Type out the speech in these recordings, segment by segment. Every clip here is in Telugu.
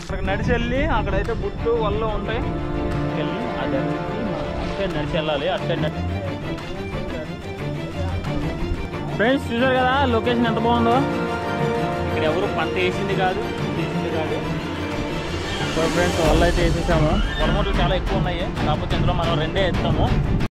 అక్కడికి నడిచి వెళ్ళి అక్కడైతే బుట్టు వల్ల ఉంటాయి వెళ్ళి అది అటు నడిచి వెళ్ళాలి. అటు నడిచి ఫ్రెండ్స్ చూసారు కదా లొకేషన్ ఎంత బాగుందో. ఇక్కడ ఎవరు పంట వేసింది కాదు సో ఫ్రెండ్స్ వల్ల అయితే వేసేసాము. పొలమూటలు చాలా ఎక్కువ ఉన్నాయి, కాకపోతే ఇందులో మనం రెండే వేస్తాము.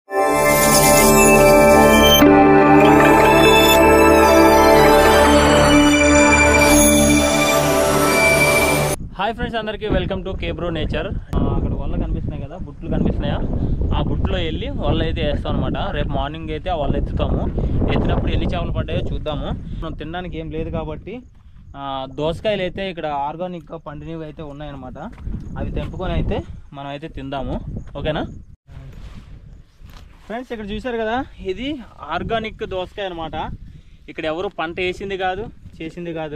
హాయ్ ఫ్రెండ్స్ అందరికీ వెల్కమ్ టు కేబ్రో నేచర్. అక్కడ వల్ల కనిపిస్తున్నాయి కదా, బుట్లు కనిపిస్తున్నాయా, ఆ బుట్లో వెళ్ళి వల్ల అయితే వేస్తాం అనమాట. రేపు మార్నింగ్ అయితే ఆ వల్ల ఎత్తుతాము. ఎత్తినప్పుడు ఎన్ని చేపలు పడ్డాయో చూద్దాము. మనం తినడానికి ఏం లేదు కాబట్టి దోసకాయలు అయితే ఇక్కడ ఆర్గానిక్గా పండినవి అయితే ఉన్నాయన్నమాట. అవి తెంపుకొని అయితే మనం అయితే తిందాము, ఓకేనా ఫ్రెండ్స్. ఇక్కడ చూసారు కదా, ఇది ఆర్గానిక్ దోసకాయ అనమాట. ఇక్కడ ఎవరు పంట వేసింది కాదు, చేసింది కాదు.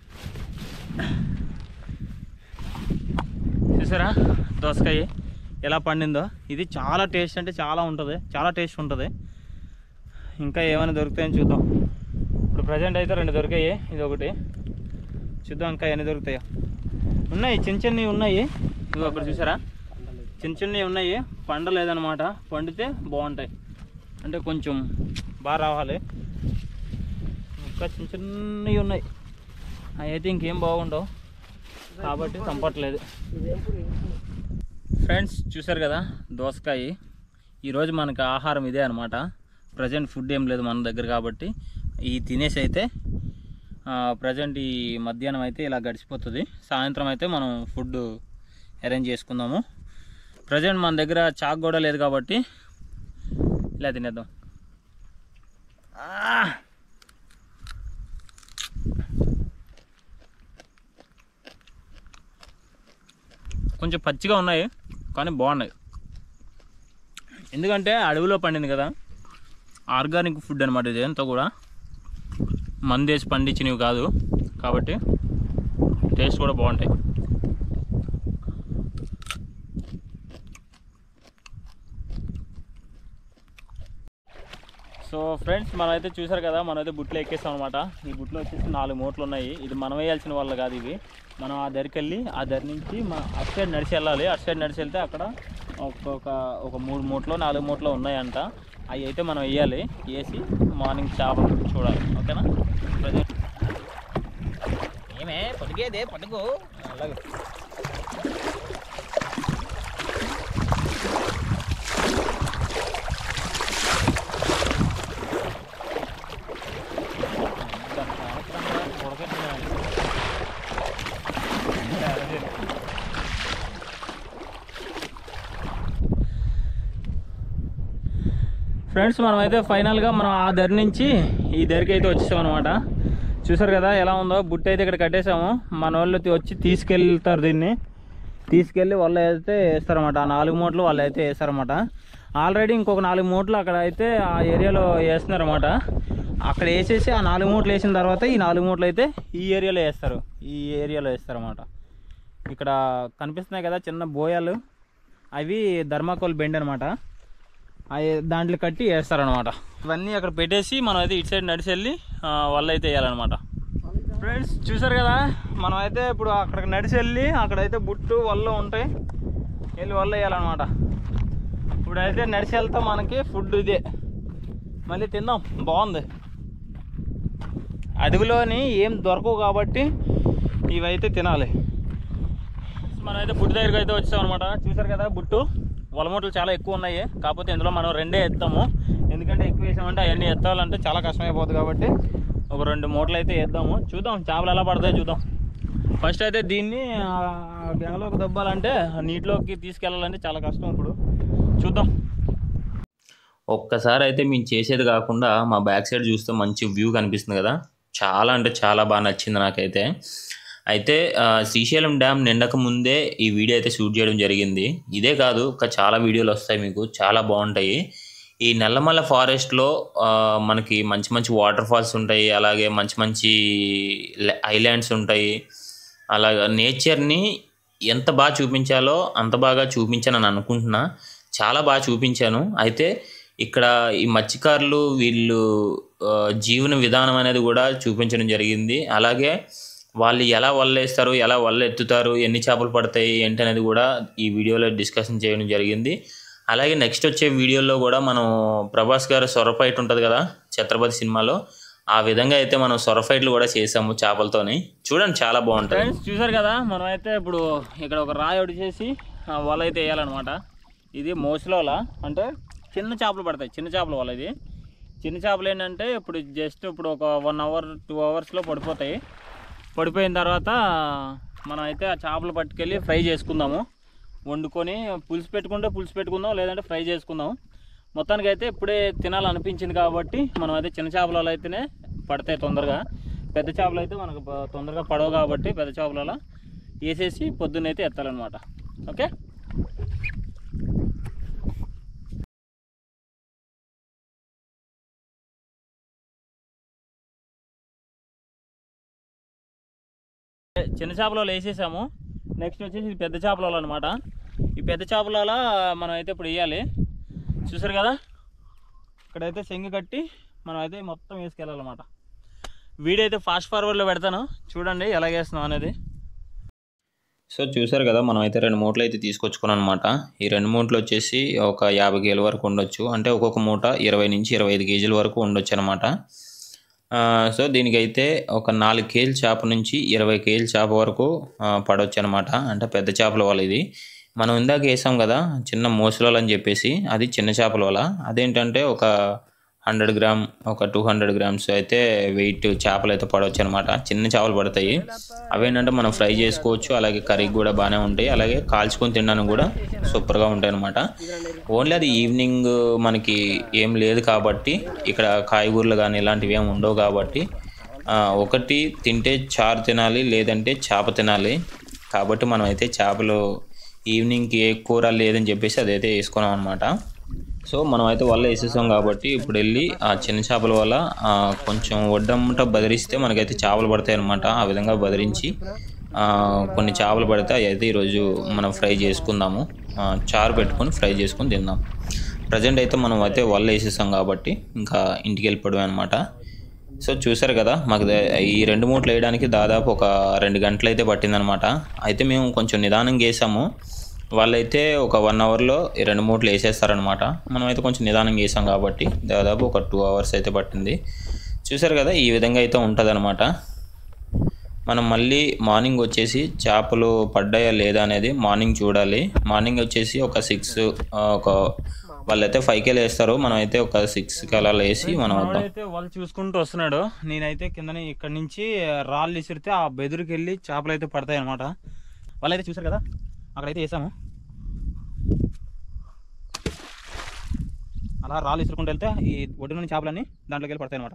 చూసారా దోసకాయ ఎలా పండిందో. ఇది చాలా టేస్ట్ అంటే చాలా ఉంటుంది, చాలా టేస్ట్ ఉంటుంది. ఇంకా ఏమైనా దొరుకుతాయని చూద్దాం. ఇప్పుడు ప్రజెంట్ అయితే 2 దొరికాయి, ఇది ఒకటి. చూద్దాం ఇంకా ఎన్ని దొరుకుతాయో. ఉన్నాయి చిన్నవి ఉన్నాయి, ఇవి అక్కడ చూసారా చిన్నవి ఉన్నాయి. పండలేదన్నమాట, పండితే బాగుంటాయి, అంటే కొంచెం బాగా రావాలి. ఇంకా చిన్నవి ఉన్నాయి, అవి అయితే ఇంకేం బాగుండవు కాబట్టి చంపట్లేదు. ఫ్రెండ్స్ చూసారు కదా దోసకాయ. ఈరోజు మనకి ఆహారం ఇదే అనమాట. ప్రజెంట్ ఫుడ్ ఏం లేదు మన దగ్గర కాబట్టి ఈ తినేసి అయితే ప్రజెంట్ ఈ మధ్యాహ్నం అయితే ఇలా గడిచిపోతుంది. సాయంత్రం అయితే మనం ఫుడ్ అరేంజ్ చేసుకుందాము. ప్రజెంట్ మన దగ్గర చాక్ కూడా లేదు కాబట్టి ఇలా తినేద్దాం. కొంచెం పచ్చిగా ఉన్నాయి కానీ బాగున్నాయి, ఎందుకంటే అడవిలో పండింది కదా. ఆర్గానిక్ ఫుడ్ అనమాట ఇది. అంతా కూడా మందేసి పండించినవి కాదు కాబట్టి టేస్ట్ కూడా బాగుంటాయి. సో ఫ్రెండ్స్ మనమైతే చూసారు కదా, మనమైతే బుట్లో ఎక్కేస్తాం అనమాట. ఈ బుట్లో వచ్చేసి 4 మూటలు ఉన్నాయి. ఇది మనం వేయాల్సిన వాళ్ళు కాదు, ఇవి మనం ఆ దరికి వెళ్ళి ఆ దరి నుంచి అటు సైడ్ నడిచి వెళ్ళాలి. అటు సైడ్ నడిచి వెళ్తే అక్కడ ఒక 3 మూటలు 4 మూటలు ఉన్నాయంట. అవి అయితే మనం వేయాలి. వేసి మార్నింగ్ చేపలు చూడాలి, ఓకేనా. ఏమే పట్టుకేదే పట్టుకో అలాగే. ఫ్రెండ్స్ మనమైతే ఫైనల్గా మనం ఆ దరి నుంచి ఈ దరికి అయితే వచ్చేసాం అనమాట. చూసారు కదా ఎలా ఉందో. బుట్ట అయితే ఇక్కడ కట్టేసాము. మన వాళ్ళు వచ్చి తీసుకెళ్తారు, దీన్ని తీసుకెళ్ళి వాళ్ళు అయితే వేస్తారన్నమాట. ఆ 4 మూటలు వాళ్ళు అయితే వేస్తారన్నమాట. ఆల్రెడీ ఇంకొక 4 మూటలు అక్కడ అయితే ఆ ఏరియాలో వేస్తున్నారన్నమాట. అక్కడ వేసేసి ఆ 4 మూటలు వేసిన తర్వాత ఈ 4 మూటలు అయితే ఈ ఏరియాలో వేస్తారన్నమాట. ఇక్కడ కనిపిస్తున్నాయి కదా చిన్న బోయాలు, అవి ధర్మాకోల్ బెండ్ అనమాట. అవి దాంట్లో కట్టి వేస్తారనమాట. ఇవన్నీ అక్కడ పెట్టేసి మనం అయితే ఇటు సైడ్ నడిచి వెళ్ళి వల్ల అయితే వేయాలన్నమాట. ఫ్రెండ్స్ చూసారు కదా, మనం అయితే ఇప్పుడు అక్కడికి నడిచి వెళ్ళి అక్కడైతే బుట్టు వల్ల ఉంటాయి, వెళ్ళి వల్ల వేయాలన్నమాట. ఇప్పుడైతే నడిచి వెళ్తాం. మనకి ఫుడ్ ఇదే, మళ్ళీ తిందాం. బాగుంది. అడవిలోని ఏం దొరకవు కాబట్టి ఇవైతే తినాలి. మనమైతే బుట్టు దగ్గరికి అయితే వచ్చాం అనమాట. చూసారు కదా బుట్టు వలమూటలు చాలా ఎక్కువ ఉన్నాయి, కాకపోతే ఇందులో మనం 2 ఎత్తాము. ఎందుకంటే ఎక్కువ వేసామంటే అవన్నీ ఎత్తాలంటే చాలా కష్టమైపోతుంది కాబట్టి ఒక 2 మూటలు అయితే వేద్దాము. చూద్దాం చేపలు ఎలా పడతాయో చూద్దాం. ఫస్ట్ అయితే దీన్ని గెంగలోకి దబ్బాలంటే నీటిలోకి తీసుకెళ్ళాలంటే చాలా కష్టం. ఇప్పుడు చూద్దాం. ఒక్కసారి అయితే మేము చేసేది కాకుండా మా బ్యాక్ సైడ్ చూస్తే మంచి వ్యూ కనిపిస్తుంది కదా, చాలా అంటే చాలా బాగా నచ్చింది నాకైతే. అయితే శ్రీశైలం డ్యామ్ నిండక ముందే ఈ వీడియో అయితే షూట్ చేయడం జరిగింది. ఇదే కాదు ఇంకా చాలా వీడియోలు వస్తాయి మీకు, చాలా బాగుంటాయి. ఈ నల్లమల్ల ఫారెస్ట్లో మనకి మంచి మంచి వాటర్ ఫాల్స్ ఉంటాయి, అలాగే మంచి మంచి ఐలాండ్స్ ఉంటాయి. అలాగే నేచర్ని ఎంత బాగా చూపించాలో అంత బాగా చూపించానని అనుకుంటున్నా. చాలా బాగా చూపించాను. అయితే ఇక్కడ ఈ మత్స్యకారులు వీళ్ళు జీవన విధానం అనేది కూడా చూపించడం జరిగింది. అలాగే వాళ్ళు ఎలా వల్లేస్తారు, ఎలా వల్ల ఎత్తుతారు, ఎన్ని చేపలు పడతాయి ఏంటి అనేది కూడా ఈ వీడియోలో డిస్కషన్ చేయడం జరిగింది. అలాగే నెక్స్ట్ వచ్చే వీడియోలో కూడా మనం ప్రభాస్ గారు సొర ఫైట్ ఉంటుంది కదా ఛత్రపతి సినిమాలో, ఆ విధంగా అయితే మనం సొర ఫైట్లు కూడా చేసాము చేపలతోని. చూడండి చాలా బాగుంటుంది. ఫ్రెండ్స్ చూసారు కదా, మనం అయితే ఇప్పుడు ఇక్కడ ఒక రాయి ఒకటి చేసి వల అయితే వేయాలన్నమాట. ఇది మోసలోల అంటే చిన్న చేపలు పడతాయి, చిన్న చేపల వల. ఇది చిన్న చేపలు ఏంటంటే ఇప్పుడు జస్ట్ ఇప్పుడు ఒక 1 hour 2 hours పడిపోతాయి. పడిపోయిన తర్వాత మనం అయితే ఆ చేపలు పట్టుకెళ్ళి ఫ్రై చేసుకుందాము. వండుకొని పులుసు పెట్టుకుంటే పులుసు పెట్టుకుందాం, లేదంటే ఫ్రై చేసుకుందాం. మొత్తానికి అయితే ఇప్పుడే తినాలనిపించింది కాబట్టి మనం అయితే చిన్న చేపలలో అయితేనే పడతాయి తొందరగా. పెద్ద చేపలు అయితే మనకు తొందరగా పడవు కాబట్టి పెద్ద చేపలలో వేసేసి పొద్దున్నైతే ఎత్తాలన్నమాట. ఓకే, చిన్న చేపలలో వేసేసాము. నెక్స్ట్ వచ్చేసి ఇది పెద్ద చేపలలో అనమాట. ఈ పెద్ద చేపలలో మనం అయితే ఇప్పుడు వేయాలి. చూసారు కదా, ఇక్కడైతే చెంగు కట్టి మనం అయితే మొత్తం వేసుకెళ్ళాలన్నమాట. వీడియో అయితే ఫాస్ట్ ఫార్వర్డ్లో పెడతాను, చూడండి ఎలా వేస్తున్నాం అనేది. సో చూసారు కదా, మనం అయితే 2 మూటలు అయితే తీసుకొచ్చుకున్నాం అనమాట. ఈ 2 మూటలు వచ్చేసి ఒక 50 కేజీల వరకు ఉండొచ్చు. అంటే ఒక్కొక్క మూట 20 నుంచి 25 కేజీల వరకు ఉండొచ్చు అనమాట. సో దీనికైతే ఒక 4 కేజీల చేప నుంచి 20 కేజీల చేప వరకు పడవచ్చు అనమాట. అంటే పెద్ద చేపల వల ఇది. మనం ఇందాక వేసాం కదా చిన్న మోసలు అని చెప్పేసి, అది చిన్న చేపల వల. అదేంటంటే ఒక 100 గ్రామ్, ఒక 200 గ్రామ్స్ అయితే వెయిట్ చేపలు అయితే పడవచ్చు అనమాట. చిన్న చేపలు పడతాయి. అవేంటంటే మనం ఫ్రై చేసుకోవచ్చు, అలాగే కర్రీకి కూడా బాగానే ఉంటాయి, అలాగే కాల్చుకొని తినడానికి కూడా సూపర్గా ఉంటాయి అనమాట. ఓన్లీ అది ఈవినింగ్ మనకి ఏం లేదు కాబట్టి, ఇక్కడ కాయగూరలు కానీ ఇలాంటివి ఏమి ఉండవు కాబట్టి, ఒకటి తింటే చారు తినాలి, లేదంటే చేప తినాలి. కాబట్టి మనం అయితే చేపలు ఈవినింగ్కి ఏ కూర లేదని చెప్పేసి అదైతే వేసుకున్నాం అనమాట. సో మనం అయితే వల్ల వేసేసాం కాబట్టి ఇప్పుడు వెళ్ళి ఆ చిన్న చేపల వల్ల కొంచెం ఒడ్డమ్మట బదిరిస్తే మనకైతే చేపలు పడతాయి అనమాట. ఆ విధంగా బదిరించి కొన్ని చేపలు పడితే అవి అయితే ఈరోజు మనం ఫ్రై చేసుకుందాము. చారు పెట్టుకొని ఫ్రై చేసుకొని తిందాం. ప్రజెంట్ అయితే మనం అయితే వల్ల వేసేసాం కాబట్టి ఇంకా ఇంటికి వెళ్ళిపోవడమే అనమాట. సో చూసారు కదా, మాకు ఈ 2 మూటలు వేయడానికి దాదాపు ఒక 2 గంటలు అయితే పట్టిందనమాట. అయితే మేము కొంచెం నిదానంగా వేసాము. వాళ్ళైతే ఒక 1 hourలో 2 మూటలు వేసేస్తారనమాట. మనం అయితే కొంచెం నిదానంగా వేసాం కాబట్టి దాదాపు ఒక 2 hours అయితే పట్టింది. చూసారు కదా, ఈ విధంగా అయితే ఉంటుంది అనమాట. మనం మళ్ళీ మార్నింగ్ వచ్చేసి చేపలు పడ్డాయా లేదా అనేది మార్నింగ్ చూడాలి. మార్నింగ్ వచ్చేసి ఒక 6 వాళ్ళైతే 5కి వేస్తారు, మనం అయితే ఒక 6కి అలా వేసి మనం వద్దాం. అయితే వాళ్ళు చూసుకుంటూ వస్తున్నాడు. నేనైతే కిందని ఇక్కడ నుంచి రాళ్ళు విసిరితే ఆ బెదురుకి వెళ్ళి చేపలు అయితే పడతాయి అనమాట. వాళ్ళైతే చూసారు కదా, అక్కడైతే వేసాము. అలా రాళ్ళు విసురుకుంటూ వెళ్తే ఈ ఒడ్డు నుండి చేపలన్నీ దాంట్లోకి వెళ్ళి పడతాయి అనమాట.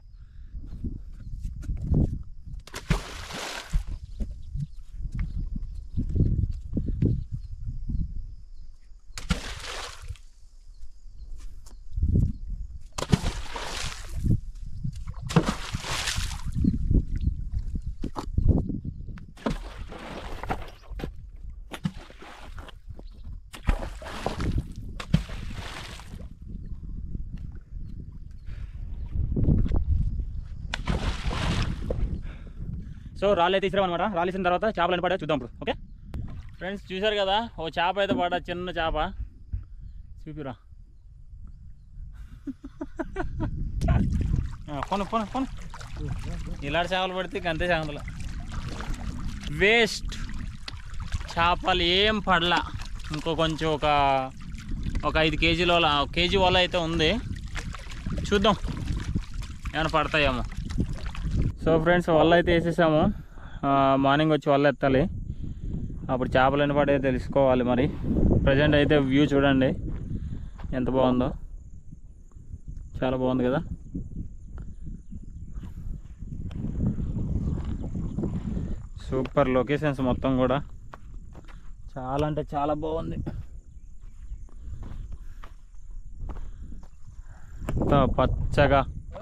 సో రాళ్ళు అయితే ఇసిరామన్నమాట. రాళ్ళు ఇసిన తర్వాత చేపలు పడే చూద్దాం ఇప్పుడు. ఓకే ఫ్రెండ్స్, చూసారు కదా, ఓ చేప అయితే పడ, చిన్న చేప. చూపిరా, కొను కొను కొను. ఇలాంటి చేపలు పడితే అంతే చేపలు వేస్ట్. చేపలు ఏం పడలా. ఇంకో కొంచెం ఒక 5 కేజీల వల, కేజీ వల అయితే ఉంది. చూద్దాం ఏమైనా పడతాయేమో. సో ఫ్రెండ్స్, వల్ల అయితే వేసేసాము. మార్నింగ్ వచ్చి వల్ల ఎత్తాలి, అప్పుడు చేపలు ఎన్ని పడే తెలుసుకోవాలి. మరి ప్రజెంట్ అయితే వ్యూ చూడండి ఎంత బాగుందో, చాలా బాగుంది కదా. సూపర్ లొకేషన్స్ మొత్తం కూడా చాలా అంటే చాలా బాగుంది. పచ్చగా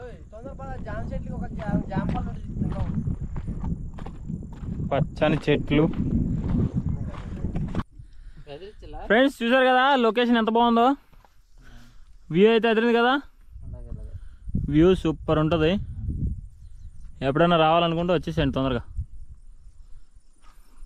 పచ్చని చెట్లు. ఫ్రెండ్స్ చూసారు కదా, లొకేషన్ ఎంత బాగుందో. వ్యూ అయితే ఎదిరింది కదా, వ్యూ సూపర్ ఉంటుంది. ఎప్పుడైనా రావాలనుకుంటే వచ్చేసేయండి తొందరగా.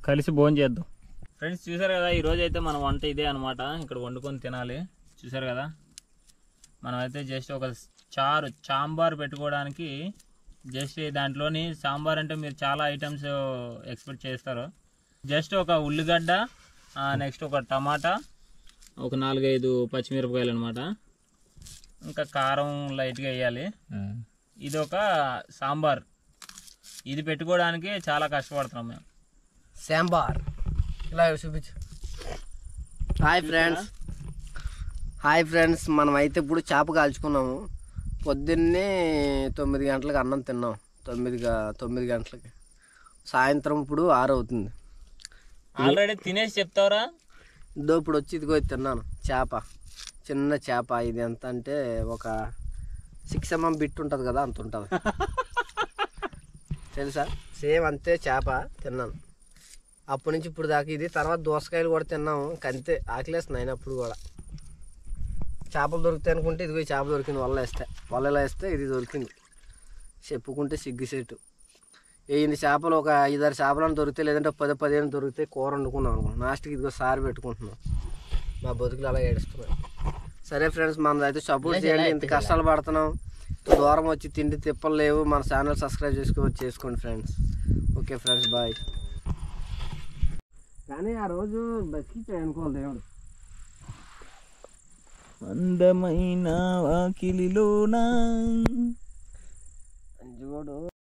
కలిసి భోజనం చేద్దాం. ఫ్రెండ్స్ చూసారు కదా, ఈరోజు అయితే మన వంట ఇదే అనమాట. ఇక్కడ వండుకొని తినాలి. చూసారు కదా, మనమైతే జస్ట్ ఒక సాంబార్ పెట్టుకోవడానికి జస్ట్ దాంట్లోని సాంబార్ అంటే మీరు చాలా ఐటమ్స్ ఎక్స్పెక్ట్ చేస్తారు. జస్ట్ ఒక ఉల్లిగడ్డ, నెక్స్ట్ ఒక టమాటా, ఒక 4-5 పచ్చిమిరపకాయలు అనమాట. ఇంకా కారం లైట్గా వేయాలి. ఇది ఒక సాంబార్. ఇది పెట్టుకోవడానికి చాలా కష్టపడుతున్నాం మేము. సాంబార్ ఇలా చూపించు. హాయ్ ఫ్రెండ్స్, మనం అయితే ఇప్పుడు చేప కాల్చుకున్నాము. పొద్దున్నే 9 గంటలకు అన్నం తిన్నాం. 9 గంటలకి. సాయంత్రం ఇప్పుడు 6 అవుతుంది. ఆల్రెడీ తినేసి చెప్తావరా? ఇప్పుడు వచ్చి ఇదిగో తిన్నాను చేప. చిన్న చేప. ఇది ఎంత అంటే ఒక 6 mm బిట్ ఉంటుంది కదా, అంత ఉంటుంది. తెలుసా? సేమ్ అంతే చేప తిన్నాను. అప్పటి నుంచి ఇప్పుడు దాకా ఇది. తర్వాత దోసకాయలు కూడా తిన్నాము. అంతే ఆకలేస్తుంది అయినప్పుడు కూడా. చేపలు దొరుకుతాయి అనుకుంటే ఇదిగో చేప దొరికింది. వలలో వేస్తే ఇది దొరికింది. చెప్పుకుంటే సిగ్గుసేటు. ఇన్ని చేపలు ఒక 5-6 చేపలను దొరికితే, లేదంటే 10-15 దొరికితే కూర వండుకున్నాం అనుకున్నాం. లాస్ట్కి ఇదిగో సారి పెట్టుకుంటున్నాం. మా బతుకులు అలా ఏడుస్తున్నాం. సరే ఫ్రెండ్స్, మనదైతే సపోర్ట్ చేయండి. ఇంత కష్టాలు పడుతున్నాం. దూరం వచ్చి తిండి తిప్పలు లేవు. మన ఛానల్ సబ్స్క్రైబ్ చేసుకోండి ఫ్రెండ్స్. Okay friends, bye. కానీ ఆ రోజు బతికిపోయి అనుకోవాలి దేవుడు. అందమైన వాకిలిలోనా